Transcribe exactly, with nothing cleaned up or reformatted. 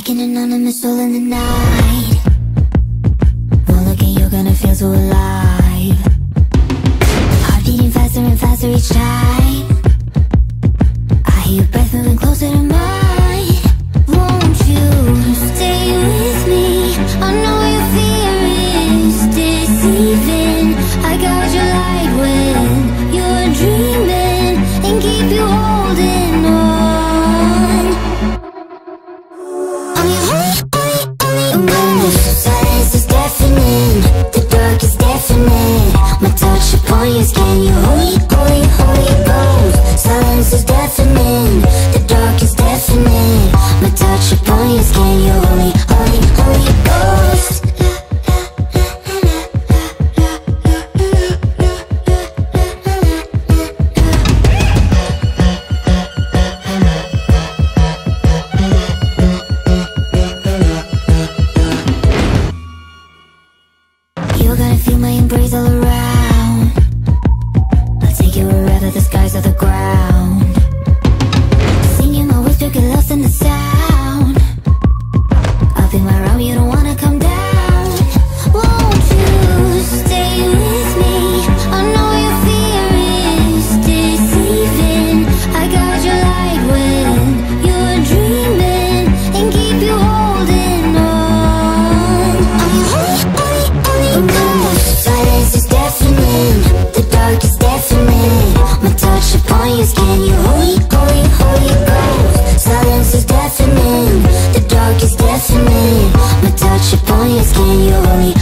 an anonymous soul in the night. One look and you're gonna feel so alive. Heart beating faster and faster each time. I hear your breath moving closer to mine. Won't you stay with me? I know your fear is deceiving. I got your light when you're dreaming, and keep you holding on. I'm your holy, holy, holy awareness. Silence is deafening, the dark is deafening. My touch upon your skin, you holy, holy, holy ghost. Silence is deafening, the dark is deafening. My touch upon your skin, you holy, holy, holy ghost. You're gonna feel my embrace all around. I'll take you wherever the skies are the ground. Singing my whisper, get lost in the sound. I'll be my round, you don't wanna come down. Won't you stay with me? I know your fear is deceiving. I got your light when you're dreaming, and keep you holding on. I'm your holy, holy, holy ghost. Silence is deafening, the dark is deafening. My touch upon your skin, you holy, holy, holy ghost. Silence is deafening, the dark is deafening. My touch upon your skin, you holy,